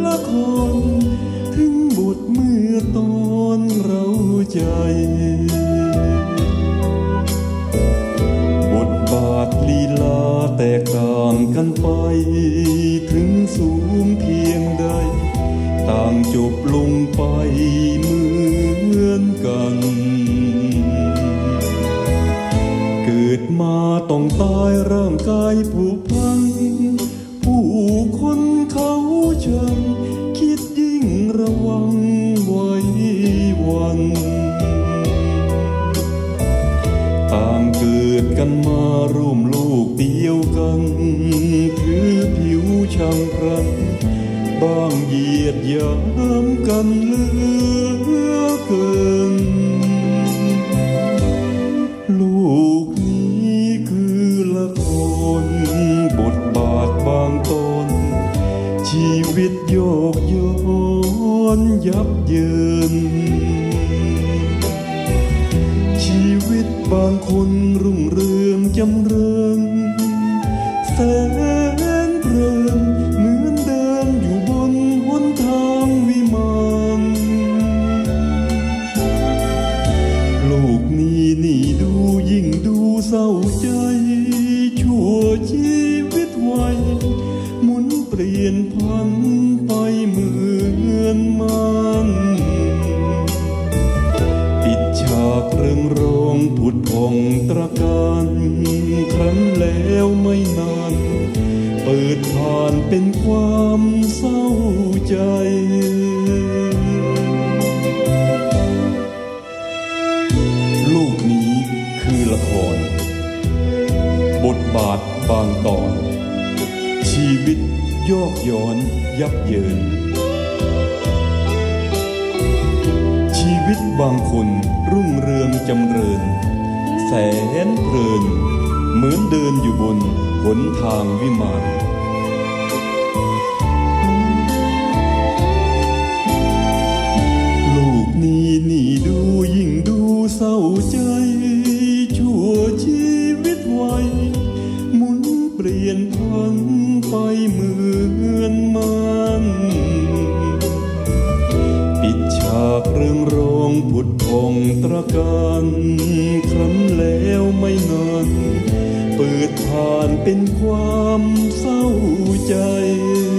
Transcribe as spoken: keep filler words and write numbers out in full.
ละครถึงบทเมื่อตอนเราใจบทบาทลีลาแตกต่างกันไปถึงสูงเพียงใดต่างจบลงไปเหมือนกันเกิดมาต้องตายร่างกายผุพังผู้คนเขาจังคิดยิ่งระวังไว้วันต่างเกิดกันมาร่วมโลกเดียวกันถือผิวช่างพรันบางเหยียดหยามกันเหลือเกินลูกนี้คือละครบทบาทบางตอนชีวิตโยกย้อนยับเยินชีวิตบางคนรุ่งเรืองจำเริญแสนเพลินเหมือนเดินอยู่บนหนทางวิมานโลกนี้นี่ดูยิ่งดูเศร้าใจชั่วชีวิตวัยหมุนเปลี่ยนพันไปเหมือนมันปิดฉากเรื่องรองผุดผ่องตระการครั้นแล้วไม่นานเปิดผ่านเป็นความเศร้าใจลูกนี้คือละครบทบาทบางตอนชีวิตโยกย้อนยับเยินชีวิตบางคนรุ่งเรืองจำเริญแสนเพลินเหมือนเดินอยู่บนหนทางวิมานลูกนี้นี่ดูยิ่งดูเศร้าใจชั่วชีวิตวัยหมุนเปลี่ยนพันไปเหมือนมันปิดฉากเรื่องรองผุดผ่องตระการครั้นแล้วไม่นานเปิดผ่านเป็นความเศร้าใจ